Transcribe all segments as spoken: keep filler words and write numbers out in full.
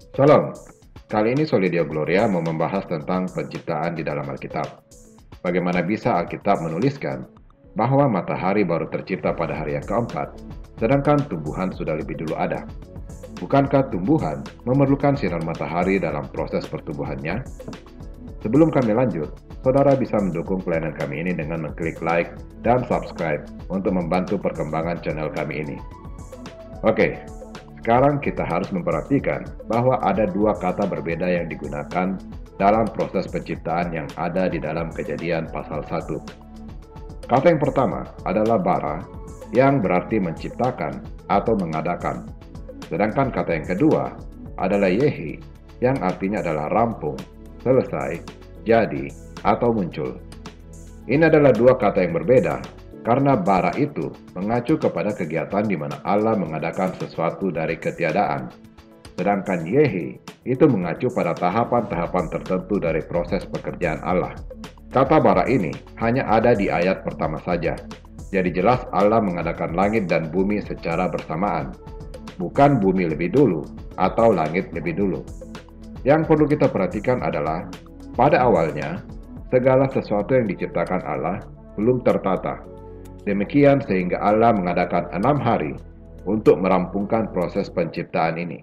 Shalom, kali ini Solidio Gloria mau membahas tentang penciptaan di dalam Alkitab. Bagaimana bisa Alkitab menuliskan bahwa matahari baru tercipta pada hari yang keempat, sedangkan tumbuhan sudah lebih dulu ada. Bukankah tumbuhan memerlukan sinar matahari dalam proses pertumbuhannya? Sebelum kami lanjut, saudara bisa mendukung pelayanan kami ini dengan mengklik like dan subscribe untuk membantu perkembangan channel kami ini. Oke, sekarang kita harus memperhatikan bahwa ada dua kata berbeda yang digunakan dalam proses penciptaan yang ada di dalam Kejadian pasal satu. Kata yang pertama adalah bara, yang berarti menciptakan atau mengadakan. Sedangkan kata yang kedua adalah yehi, yang artinya adalah rampung, selesai, jadi, atau muncul. Ini adalah dua kata yang berbeda, karena bara itu mengacu kepada kegiatan di mana Allah mengadakan sesuatu dari ketiadaan. Sedangkan yehi itu mengacu pada tahapan-tahapan tertentu dari proses pekerjaan Allah. Kata bara ini hanya ada di ayat pertama saja. Jadi jelas Allah mengadakan langit dan bumi secara bersamaan. Bukan bumi lebih dulu atau langit lebih dulu. Yang perlu kita perhatikan adalah, pada awalnya, segala sesuatu yang diciptakan Allah belum tertata. Demikian sehingga Allah mengadakan enam hari untuk merampungkan proses penciptaan ini.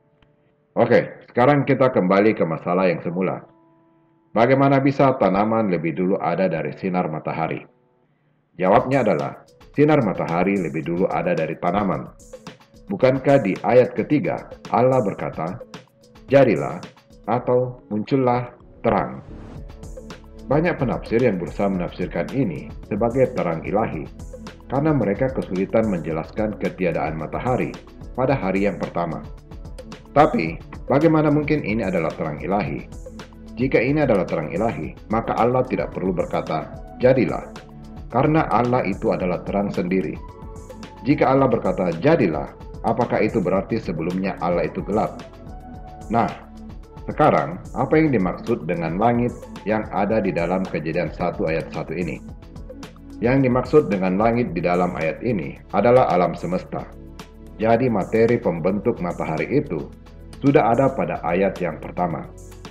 Oke, sekarang kita kembali ke masalah yang semula. Bagaimana bisa tanaman lebih dulu ada dari sinar matahari? Jawabnya adalah, sinar matahari lebih dulu ada dari tanaman. Bukankah di ayat ketiga Allah berkata, jadilah atau muncullah terang. Banyak penafsir yang berusaha menafsirkan ini sebagai terang ilahi, karena mereka kesulitan menjelaskan ketiadaan matahari pada hari yang pertama. Tapi, bagaimana mungkin ini adalah terang ilahi? Jika ini adalah terang ilahi, maka Allah tidak perlu berkata, jadilah, karena Allah itu adalah terang sendiri. Jika Allah berkata, jadilah, apakah itu berarti sebelumnya Allah itu gelap? Nah, sekarang, apa yang dimaksud dengan langit yang ada di dalam Kejadian satu ayat satu ini? Yang dimaksud dengan langit di dalam ayat ini adalah alam semesta. Jadi materi pembentuk matahari itu sudah ada pada ayat yang pertama.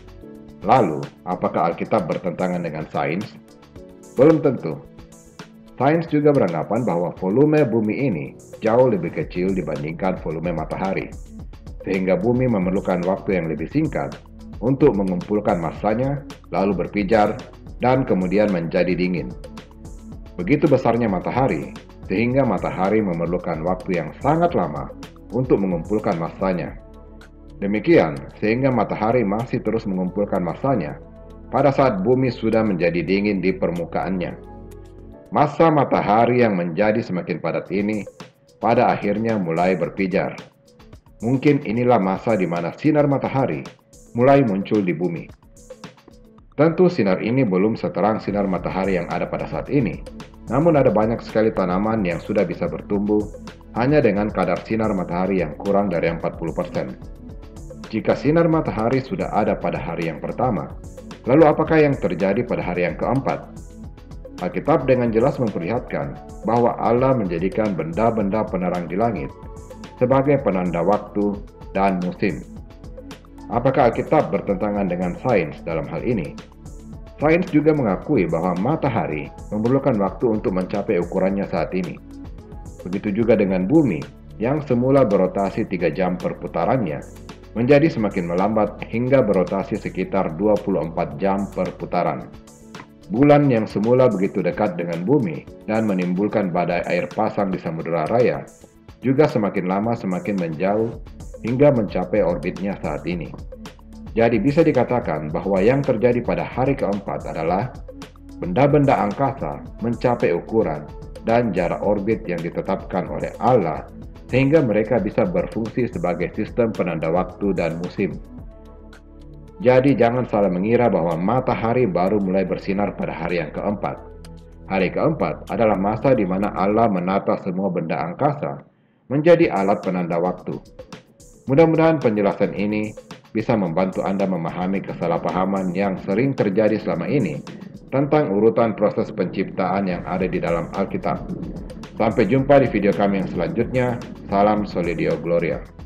Lalu, apakah Alkitab bertentangan dengan sains? Belum tentu. Sains juga beranggapan bahwa volume bumi ini jauh lebih kecil dibandingkan volume matahari, sehingga bumi memerlukan waktu yang lebih singkat untuk mengumpulkan massanya, lalu berpijar, dan kemudian menjadi dingin. Begitu besarnya matahari, sehingga matahari memerlukan waktu yang sangat lama untuk mengumpulkan massanya. Demikian, sehingga matahari masih terus mengumpulkan massanya pada saat bumi sudah menjadi dingin di permukaannya. Massa matahari yang menjadi semakin padat ini pada akhirnya mulai berpijar. Mungkin inilah masa di mana sinar matahari mulai muncul di bumi. Tentu sinar ini belum seterang sinar matahari yang ada pada saat ini, namun ada banyak sekali tanaman yang sudah bisa bertumbuh hanya dengan kadar sinar matahari yang kurang dari empat puluh persen. Jika sinar matahari sudah ada pada hari yang pertama, lalu apakah yang terjadi pada hari yang keempat? Alkitab dengan jelas memperlihatkan bahwa Allah menjadikan benda-benda penerang di langit sebagai penanda waktu dan musim. Apakah Alkitab bertentangan dengan sains dalam hal ini? Sains juga mengakui bahwa matahari memerlukan waktu untuk mencapai ukurannya saat ini. Begitu juga dengan bumi, yang semula berotasi tiga jam per putarannya, menjadi semakin melambat hingga berotasi sekitar dua puluh empat jam per putaran. Bulan yang semula begitu dekat dengan bumi dan menimbulkan badai air pasang di Samudera Raya, juga semakin lama semakin menjauh hingga mencapai orbitnya saat ini. Jadi bisa dikatakan bahwa yang terjadi pada hari keempat adalah benda-benda angkasa mencapai ukuran dan jarak orbit yang ditetapkan oleh Allah sehingga mereka bisa berfungsi sebagai sistem penanda waktu dan musim. Jadi jangan salah mengira bahwa matahari baru mulai bersinar pada hari yang keempat. Hari keempat adalah masa di mana Allah menata semua benda angkasa menjadi alat penanda waktu. Mudah-mudahan penjelasan ini bisa membantu Anda memahami kesalahpahaman yang sering terjadi selama ini tentang urutan proses penciptaan yang ada di dalam Alkitab. Sampai jumpa di video kami yang selanjutnya. Salam Solidio Gloria.